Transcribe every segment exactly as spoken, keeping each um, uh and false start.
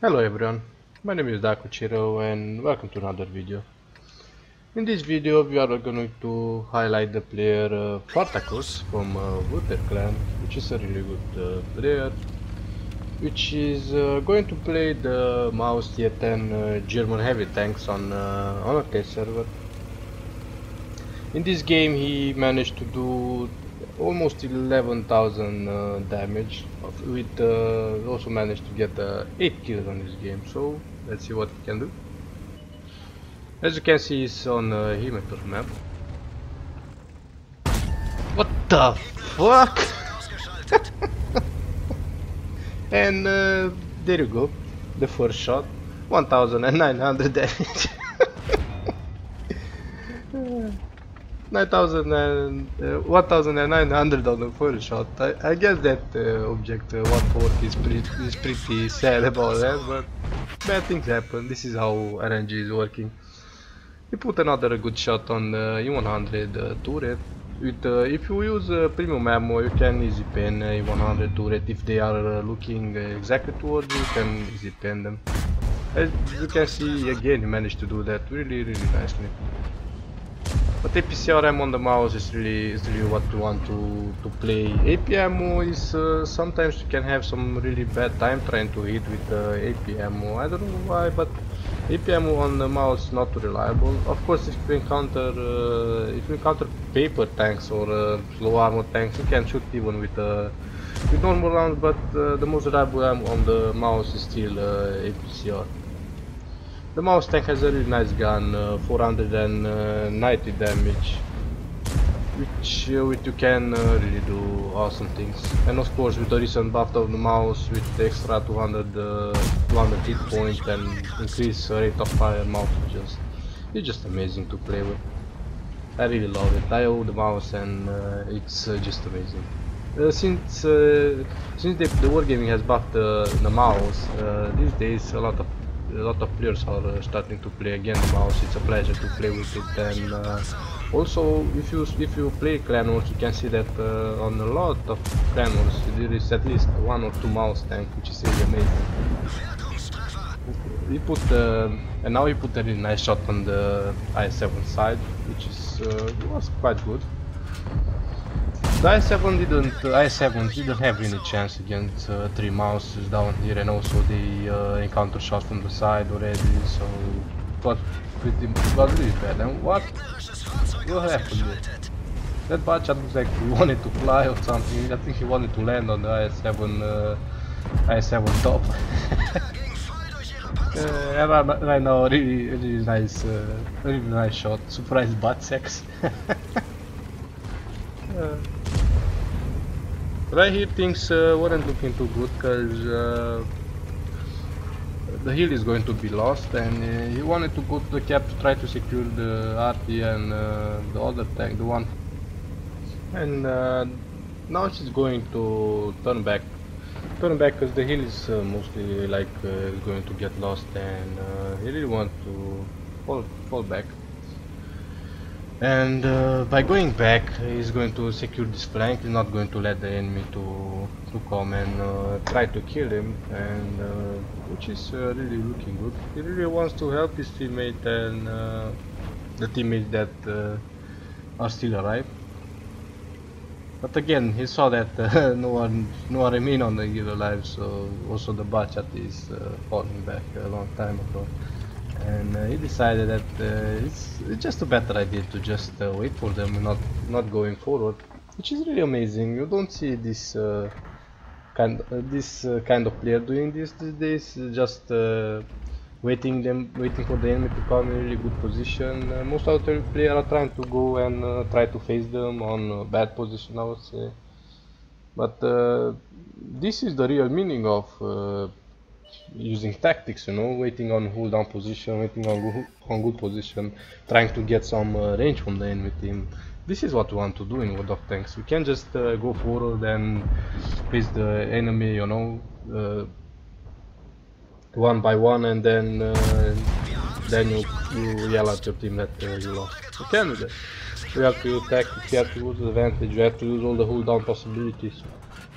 Hello everyone, my name is Dakuchiro and welcome to another video. In this video we are going to highlight the player uh, Spartacus from uh, Wooter clan, which is a really good uh, player, which is uh, going to play the Maus Tier ten uh, German heavy tanks on, uh, on a test server. In this game he managed to do almost eleven thousand uh, damage, with uh, also managed to get uh, eight kills on this game, so let's see what he can do. As you can see, he's on uh, Himitor map. What the fuck? And uh, there you go, the first shot, one thousand nine hundred damage. nine thousand and uh, one thousand nine hundred on the first shot. I, I guess that uh, object uh, one forty is pretty, is pretty sad about that, but bad things happen. This is how R N G is working. We put another good shot on the E one hundred uh, turret. With, uh, if you use uh, premium ammo, you can easy pen uh, E one hundred turret. If they are uh, looking uh, exactly towards you, you can easy pen them. As you can see, again, he managed to do that really, really nicely. But A P C R M on the mouse is really is really what you want to to play. A P ammo is uh, sometimes you can have some really bad time trying to hit with uh, A P ammo. I don't know why, but A P ammo on the mouse is not reliable. Of course, if you encounter uh, if you encounter paper tanks or uh, low armor tanks, you can shoot even with uh, with normal rounds. But uh, the most reliable ammo on the mouse is still uh, A P C R. The mouse tank has a really nice gun, uh, four hundred ninety damage, which uh, with you can uh, really do awesome things. And of course, with the recent buff of the mouse, with the extra two hundred, uh, two hundred hit points and increased rate of fire, mouse is just it's just amazing to play with. I really love it. I own the mouse and uh, it's uh, just amazing. Uh, since uh, since the, the wargaming has buffed uh, the mouse, uh, these days a lot of a lot of players are uh, starting to play again the mouse. It's a pleasure to play with it, and uh, also if you if you play Clan Wars, you can see that uh, on a lot of Clan Wars there is at least one or two mouse tank, which is really amazing. He put uh, and now he put a really nice shot on the I seven side, which is uh, was quite good. The I seven didn't uh, I seven didn't have any chance against uh, three mouses down here, and also they uh, encounter shots from the side already, so it was pretty it was really bad. And what what happened there? That Bachat looks like he wanted to fly or something. I think he wanted to land on the I seven uh, I seven top. uh, and right, right now, really really nice uh, really nice shot. Surprise butt sex. uh, Right here things uh, weren't looking too good, because uh, the hill is going to be lost, and uh, he wanted to go to the cap to try to secure the R T and uh, the other tank, the one. And uh, now she's going to turn back, turn back because the hill is uh, mostly like uh, going to get lost, and uh, he really wants to fall, fall back. And uh, by going back, he's going to secure this flank. He's not going to let the enemy to to come and uh, try to kill him, and uh, which is uh, really looking good. He really wants to help his teammate and uh, the teammates that uh, are still alive. But again, he saw that uh, no one no one remain on the hill alive, so also the Bachat is uh, falling back a long time ago. And uh, he decided that uh, it's, it's just a better idea to just uh, wait for them and not not going forward, which is really amazing. You don't see this uh, kind uh, this uh, kind of player doing this these days. Just uh, waiting them waiting for the enemy to come in a really good position. Uh, most of the players are trying to go and uh, try to face them on a bad position, I would say. But uh, this is the real meaning of uh, using tactics, you know, waiting on hold down position, waiting on good, on good position, trying to get some uh, range from the enemy team. This is what we want to do in World of Tanks. We can't just uh, go forward and face the enemy, you know, uh, one by one, and then uh, then you, you yell at your team that uh, you lost. You can't do that. We have to use tactics, you have to use advantage, you have to use all the hold down possibilities.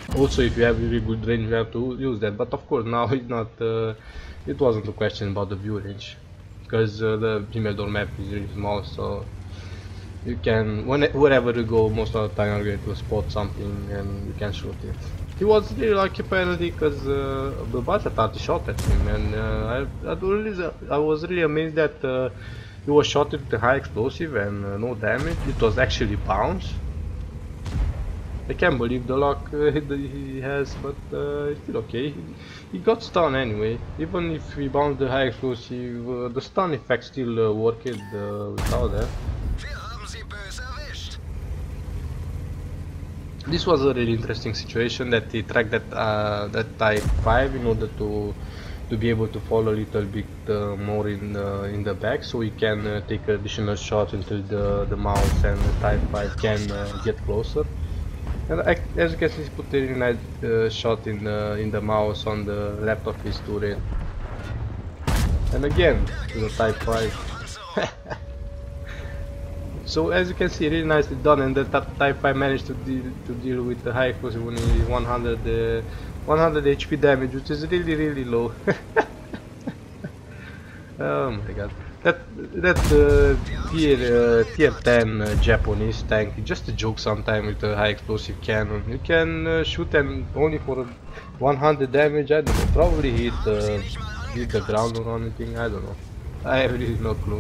Also, if you have really good range, you have to use that. But of course, now it's not. Uh, it wasn't a question about the view range, because uh, the Himmeldor map is really small, so you can, when, wherever you go, most of the time you're going to spot something and you can shoot it. He was really lucky apparently, because uh, the budget party shot at him, and uh, I, I, really, I was really amazed that uh, he was shot with the high explosive and uh, no damage. It was actually bounce. I can't believe the luck uh, he has, but uh, it's still okay. He, he got stunned anyway. Even if we bounce the high explosive, uh, the stun effect still uh, worked uh, without that. This was a really interesting situation that he tracked that uh, that type five in order to to be able to follow a little bit uh, more in uh, in the back, so he can uh, take additional shots until the the mouse and the type five can uh, get closer. And I, as you can see, he put a really nice uh, shot in the in the mouse on the left of his turret. And again, to the type five. So as you can see, really nicely done, and the type five managed to deal to deal with the high explosive only one hundred uh, one hundred H P damage, which is really really low. Oh my god. That that uh, tier uh, tier ten uh, Japanese tank is just a joke sometimes with a high explosive cannon. You can uh, shoot them only for one hundred damage. I don't know. Probably hit uh, hit the ground or anything. I don't know. I have really no clue.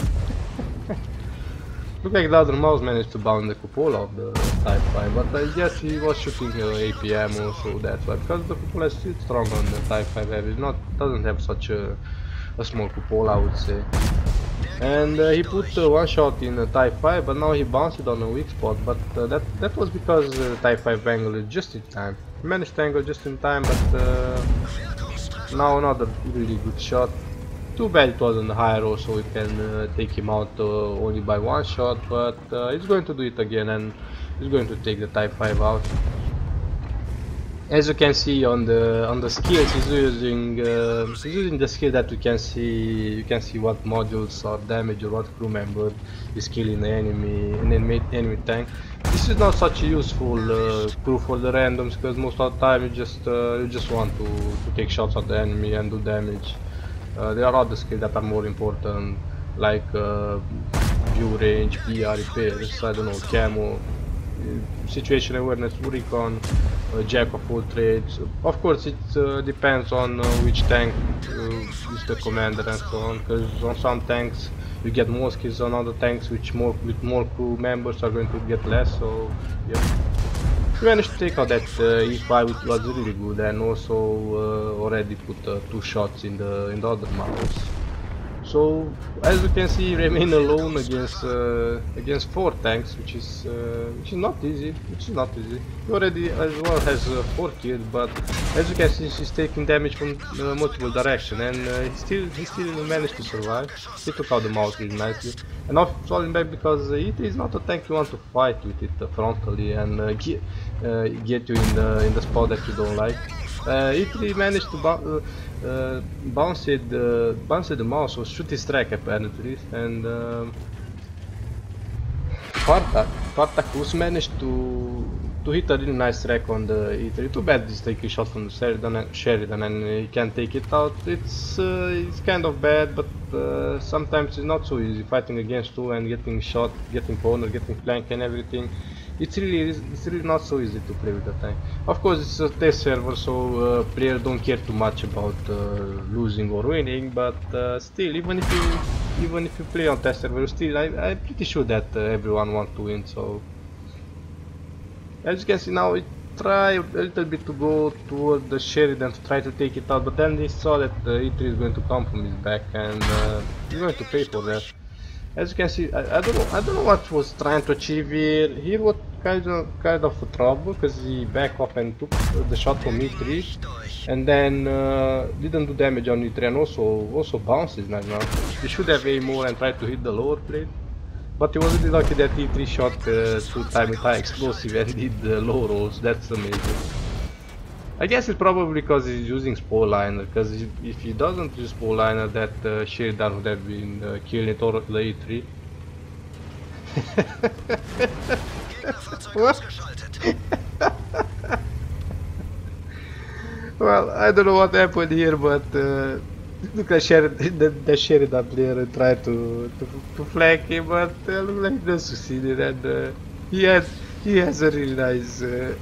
Look like the other mouse managed to bound the cupola of the type five, but I guess he was shooting uh, A P M also, that's why, because the cupola is still strong on the type five heavy. It not doesn't have such a a small cupola, I would say. And uh, he put uh, one shot in uh, type five, but now he bounced it on a weak spot, but uh, that that was because uh, type five angled just in time. He managed to angle just in time, but uh, now another really good shot. Too bad it wasn't the high roll, so we can uh, take him out uh, only by one shot, but uh, he's going to do it again, and he's going to take the type five out. As you can see on the on the skills, he's using uh, he's using the skill that you can see. You can see what modules or damage or what crew member is killing the enemy an enemy enemy tank. This is not such a useful uh, crew for the randoms, because most of the time you just uh, you just want to, to take shots at the enemy and do damage. Uh, there are other skills that are more important, like uh, view range, P R repairs, I don't know, camo, uh, situation awareness, recon, uh, jack of all trades. Of course, it uh, depends on uh, which tank uh, is the commander and so on, because on some tanks you get more skills, on other tanks which more with more crew members are going to get less. So yeah. We managed to take out that uh, E five, which was really good, and also uh, already put uh, two shots in the in the other mouse. So as you can see, remain alone against uh, against four tanks, which is uh, which is not easy. Which is not easy. He already as well has uh, four kills, but as you can see, he's taking damage from uh, multiple directions, and uh, he still he still managed to survive. He took out the mouse really nicely, and now falling back because uh, it is not a tank you want to fight with it uh, frontally and uh, get uh, get you in the in the spot that you don't like. Uh, it really managed to uh, uh, bounce it, uh, bounce the mouse or shoot his track apparently, and um, Spartak, Spartacus managed to to hit a really nice track on the E three. Too bad he's taking shots from the Sheridan, Sheridan and he can't take it out. It's uh, it's kind of bad, but uh, sometimes it's not so easy fighting against two and getting shot, getting corner, getting flank and everything. It's really it's really not so easy to play with the tank. Of course, it's a test server, so uh, players don't care too much about uh, losing or winning. But uh, still, even if you even if you play on test server, still I, I'm pretty sure that uh, everyone wants to win. So as you can see now, it tried a little bit to go toward the Sheridan to try to take it out, but then he saw that uh, E three is going to come from his back, and uh, he's going to pay for that. As you can see, I, I don't know. I don't know what was trying to achieve here. Here, what kind of kind of trouble, because he backed off and took the shot from E three, and then uh, didn't do damage on E three, and also also bounces right now. He should have aimed more and tried to hit the lower plate, but he was really lucky that E three shot uh, two time with high explosive and did the low rolls. That's amazing. I guess it's probably because he's using Spore-Liner, because if he doesn't use Spore-Liner, that uh, Sheridan would have been uh, killing or the E three. What? Well, I don't know what happened here, but uh, look like Sheridan, the, the Sheridan player tried to, to to flank him, but uh, look like he doesn't succeeded, and uh, he has he has a really nice uh,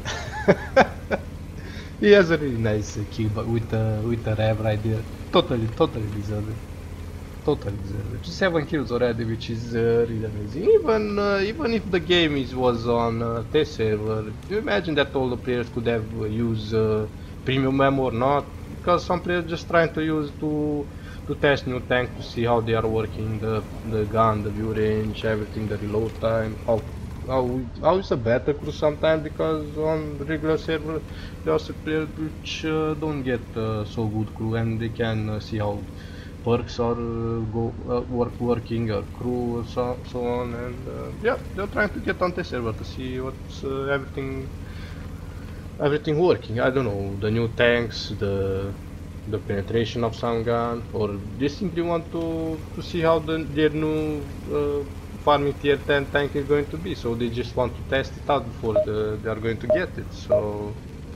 he has a really nice uh, kill, but with uh, with the rev right there, totally totally deserved it. Totally deserved. Seven kills already, which is uh, really amazing. Even uh, even if the game is was on uh, test server, do you imagine that all the players could have uh, used uh, premium ammo or not? Because some players just trying to use to to test new tank to see how they are working, the the gun, the view range, everything, the reload time, how how how is a better crew sometimes, because on regular server there are some players which uh, don't get uh, so good crew and they can uh, see how perks are uh, go uh, work working or crew or so, so on, and uh, yeah, they're trying to get on the server to see what's uh, everything everything working. I don't know, the new tanks, the the penetration of some gun, or they simply want to to see how the, their new uh, farming tier ten tank is going to be, so they just want to test it out before the, they are going to get it. So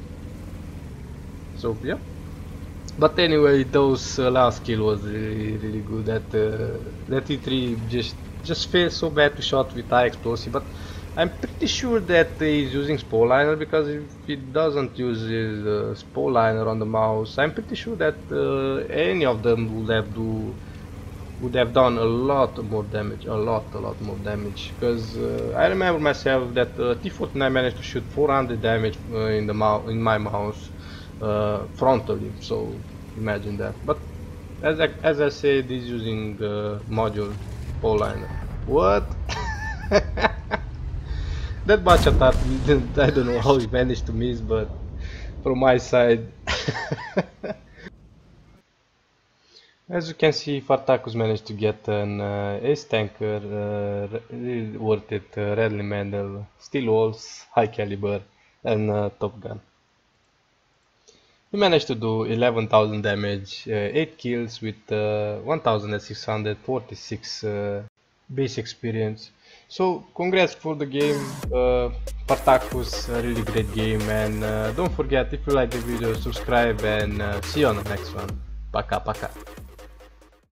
so yeah. But anyway, those uh, last kill was really really good. That uh, that E three just just feels so bad to shot with high explosive, but I'm pretty sure that he's using Spowliner, because if he doesn't use his uh, Spowliner on the mouse, I'm pretty sure that uh, any of them would have do would have done a lot more damage, a lot a lot more damage. Because uh, I remember myself that uh, T forty-nine managed to shoot four hundred damage uh, in the mouse in my mouse. Uh, frontally, so imagine that. But as I, as I said, he's using uh, module Spowliner. What? That match attack, I don't know how he managed to miss, but from my side, as you can see, Fartakus managed to get an uh, ace tanker, uh, really worth it, uh, Radley Mandel, steel walls, high caliber, and uh, top gun. He managed to do eleven thousand damage, uh, eight kills with uh, one thousand six hundred forty-six uh, base experience. So congrats for the game, uh, Spartacus, a really great game, and uh, don't forget, if you like the video, subscribe, and uh, see you on the next one. Пока-пока.